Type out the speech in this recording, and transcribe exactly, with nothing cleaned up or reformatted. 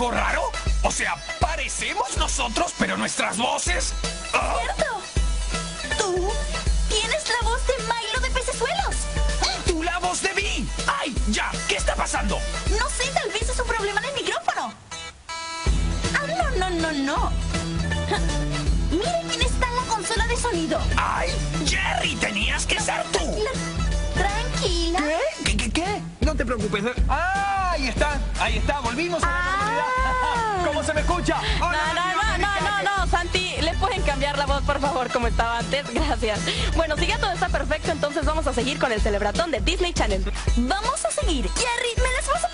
algo raro? O sea, parecemos nosotros, pero nuestras voces... ¿Ah? ¡Cierto! Tú tienes la voz de Milo de Pecesuelos. ¿Y tú la voz de Vi? ¡Ay, ya! ¿Qué está pasando? No sé, tal vez es un problema en el micrófono. Ah, no, no, no, no. Mira quién está en la consola de sonido. ¡Ay, Jerry! ¡Tenías que ser tú! La... Tranquila. ¿Qué? ¿Qué, qué, qué? No te preocupes. ¡Ah! Ahí está, ahí está, volvimos a la Ah. normalidad. ¿Cómo se me escucha? No, no, no, no, no, no, Santi, ¿le pueden cambiar la voz, por favor, como estaba antes? Gracias. Bueno, si ya todo está perfecto, entonces vamos a seguir con el celebratón de Disney Channel. Vamos a seguir. Jerry, ¿me las vas a